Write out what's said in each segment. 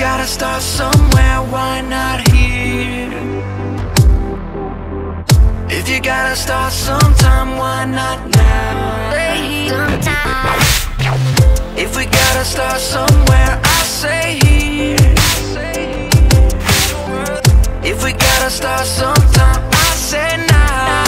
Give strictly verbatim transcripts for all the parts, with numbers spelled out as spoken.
gotta start somewhere, why not here? If you gotta start sometime, why not now? If we gotta start somewhere, I say here. If we gotta start sometime, I say now.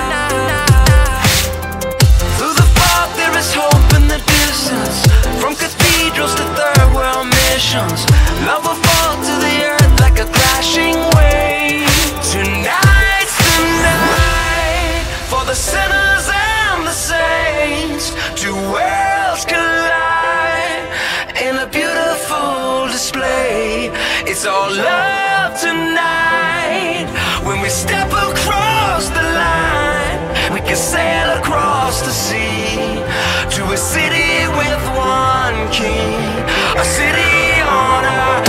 Through the fog there is hope in the distance. From cathedrals to third world missions, love will fall to the earth like a crashing wave. Tonight's the night for the sinners and the saints. Two worlds collide in a beautiful display. It's all love tonight. When we step across the line, we can sail across the sea to a city with one king, a city on our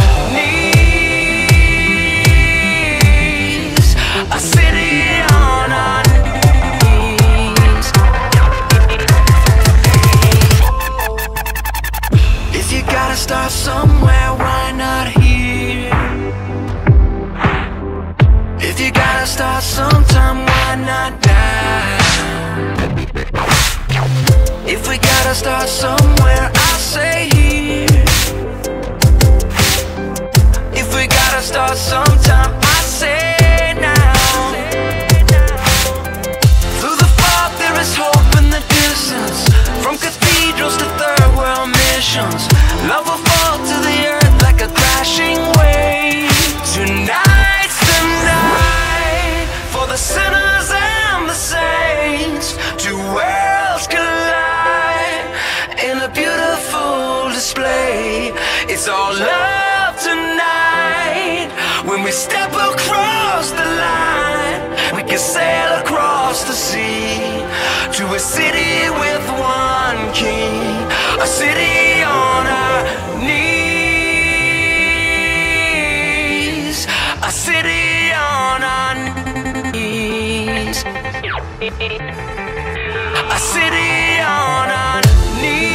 knees, a city on our knees. If you gotta start somewhere, why not here? If you gotta start sometime, why not now? If we gotta start somewhere, I say here. If we gotta start sometime, I say now. Through the fog there is hope in the distance. From cathedrals to third world missions, love will fall to the earth like a crashing wave. Tonight's the night for the sinners and the saints. Two worlds collide in a beautiful display. It's all love tonight. When we step across the line, we can sail across the sea to a city with one king, a city on our knees, a city on our knees, a city on our knees.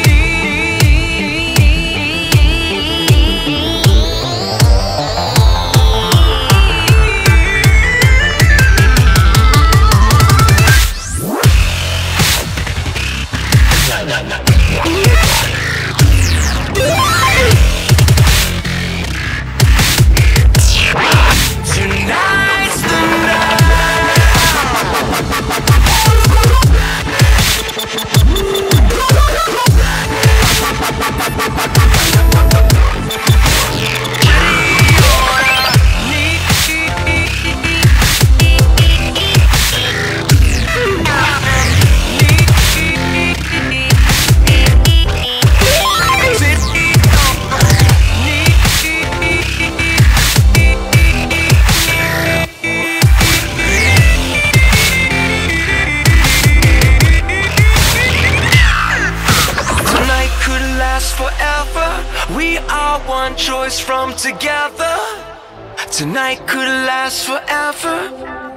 Tonight's the one choice from together. Tonight could last forever.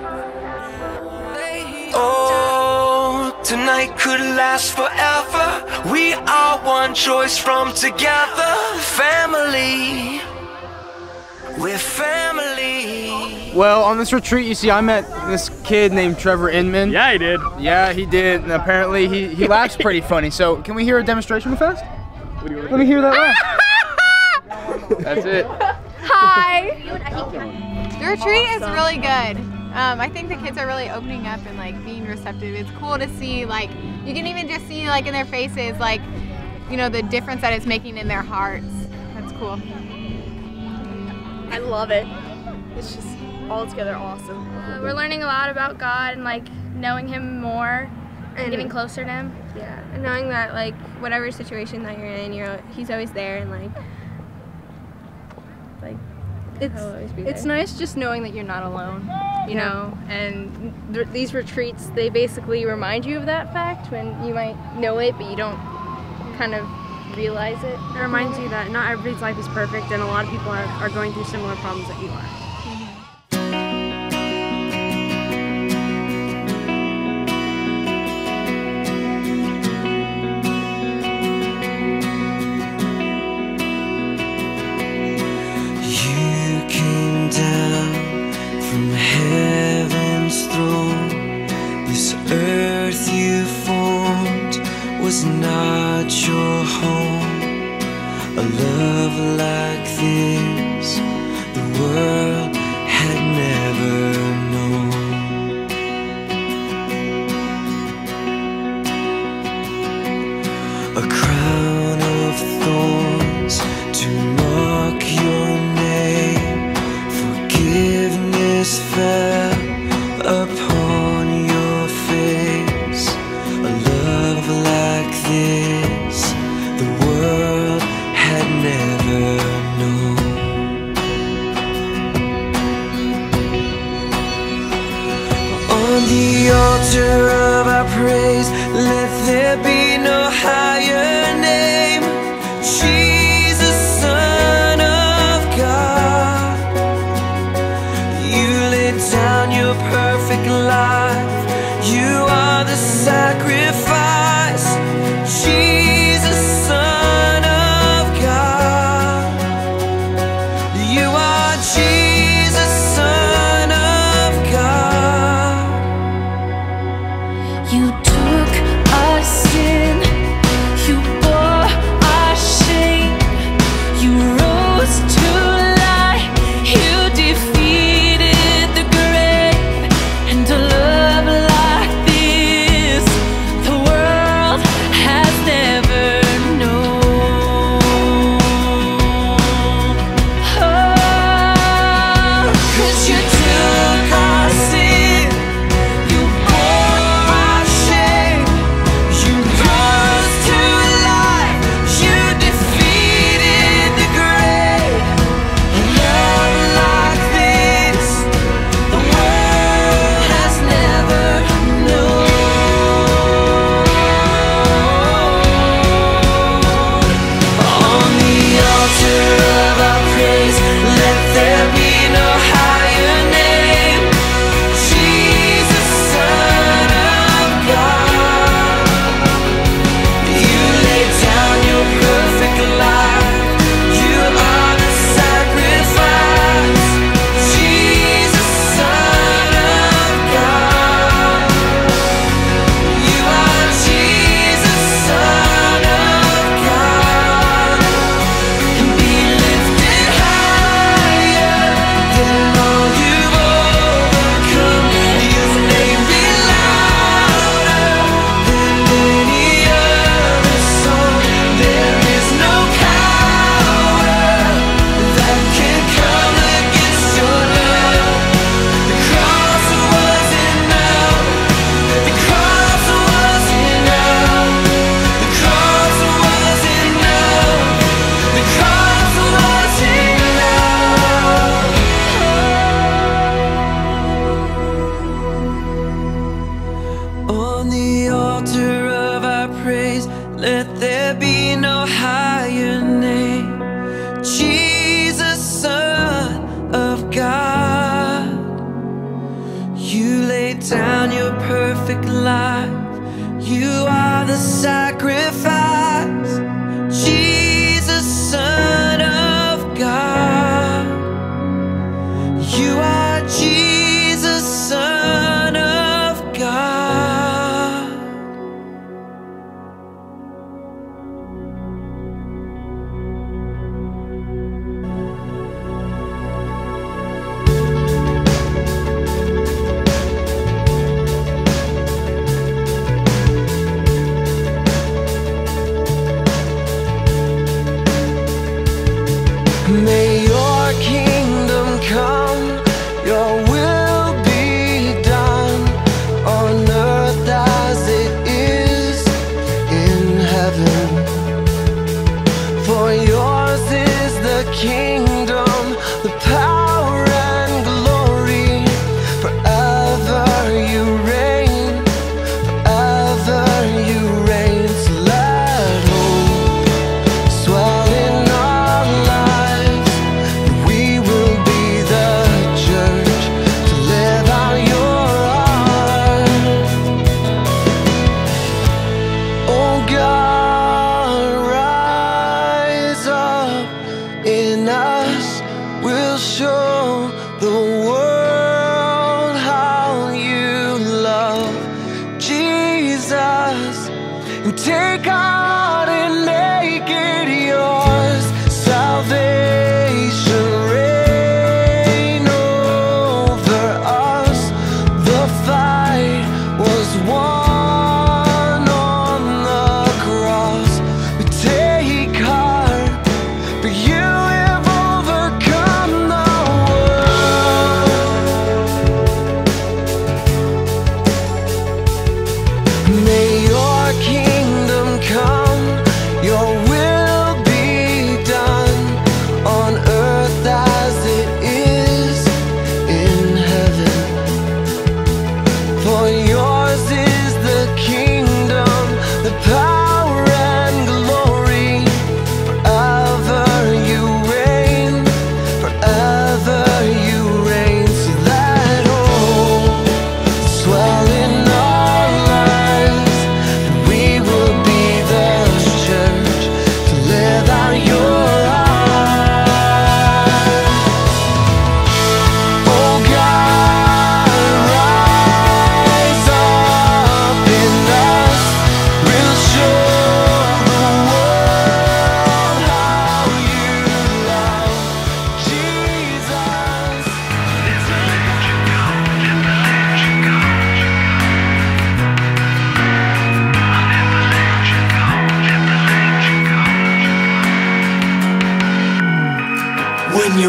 Oh, tonight could last forever. We are one choice from together. Family, we're family. Well, on this retreat, you see, I met this kid named Trevor Inman. Yeah, he did. Yeah, he did. And apparently, he, he laughs pretty funny. So, can we hear a demonstration fast? Let me hear that laugh. That's it. Hi. The retreat is really good. Um, I think the kids are really opening up and like being receptive. It's cool to see, like, you can even just see like in their faces, like, you know, the difference that it's making in their hearts. That's cool. I love it. It's just altogether awesome. Uh, we're learning a lot about God and like knowing Him more and getting closer to Him. Yeah, and knowing that like whatever situation that you're in, you're He's always there and like like it's He'll always be it's there. nice just knowing that you're not alone, you know. And th these retreats, they basically remind you of that fact when you might know it, but you don't kind of realize it. It reminds you that not everybody's life is perfect, and a lot of people are, are going through similar problems that you are. altar of our praise, let there be no higher name. Jesus, Son of God, you laid down your perfect life. You are the sacrifice. Jesus, Son of God, you are Jesus, Son of God. You took our sin, you bore our shame, you rose to life, you defeated the grave, and a love like this the world has never known. Oh, 'cause you took our sin, you bore our shame, you rose to life, you defeated the grave. A love like this the world has never known. On the altar of our praise, let there be no higher name. Jesus, Son of God, you laid down your perfect life. You are the sacrifice. Jesus, Son of God, you are Jesus, Son of God. And be lifted higher than all you've overcome. Your name be louder than any other song. There is no power that can come against your love. The cross was enough. The cross was enough. The cross was enough. The cross was enough. On the altar of our praise, let there be no higher name. Jesus, Son of God, you laid down your perfect life. You are the sacrifice. Jesus, Son of God, you are Jesus, Son of God. May your kingdom come, your will be done on earth as it is in heaven. For yours is the kingdom, the power and glory. Forever you reign, forever you reign. So let hope swell in our lives. We will be the church to live out your art. Oh God, rise up in us. We'll show the world how you love Jesus, and take heart and make it yours. Salvation reign over us. The fight was won on the cross. We take heart, for you have overcome the world.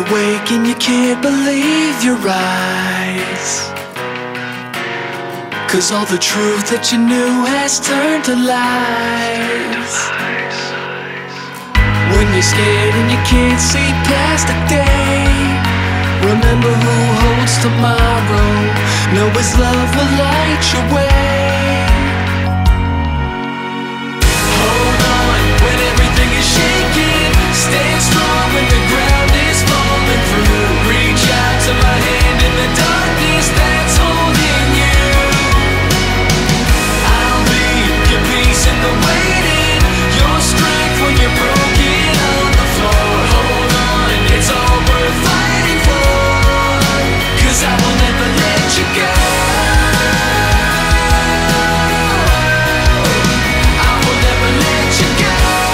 awake and you can't believe your eyes, 'cause all the truth that you knew has turned to lies. When you're scared and you can't see past the day, remember who holds tomorrow. Know His love will light your way. Hold on when everything is shaking. Stand strong when the ground is falling through. Reach out to my hand in the darkness that's holding you. I'll be your peace in the waiting, your strength when you're broken on the floor. Hold on, it's all worth fighting for, 'cause I will never let you go. I will never let you go.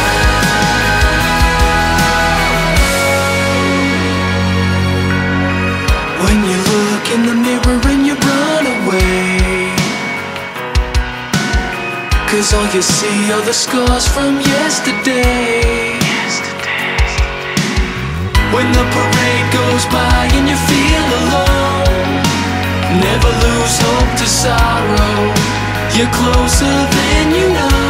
When you look in the mirror and you run away, 'cause all you see are the scars from yesterday. When the parade goes by and you feel alone, never lose hope to sorrow. You're closer than you know.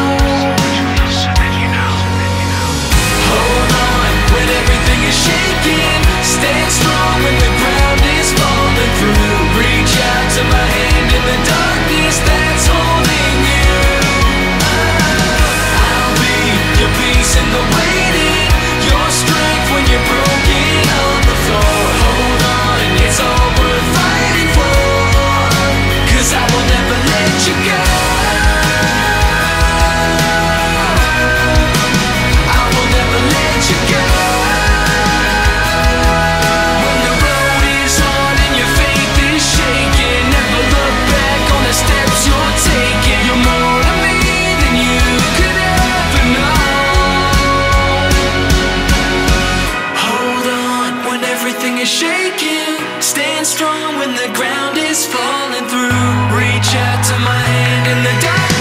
Hold on when everything is shaking. Stand strong when the ground is falling through. Reach out to my hand in the darkness that's holding you. I'll be your peace in the waiting, your strength when you're broken on the floor. Hold on, it's all worth fighting for, 'cause I will never let you go. I will never let you go. When the road is hard and your faith is shaking, never look back on the steps you're taking. You're more to me than you could ever know. Hold on when everything is shaking. Stand strong when the ground is falling through. Reach out to my hand in the dark.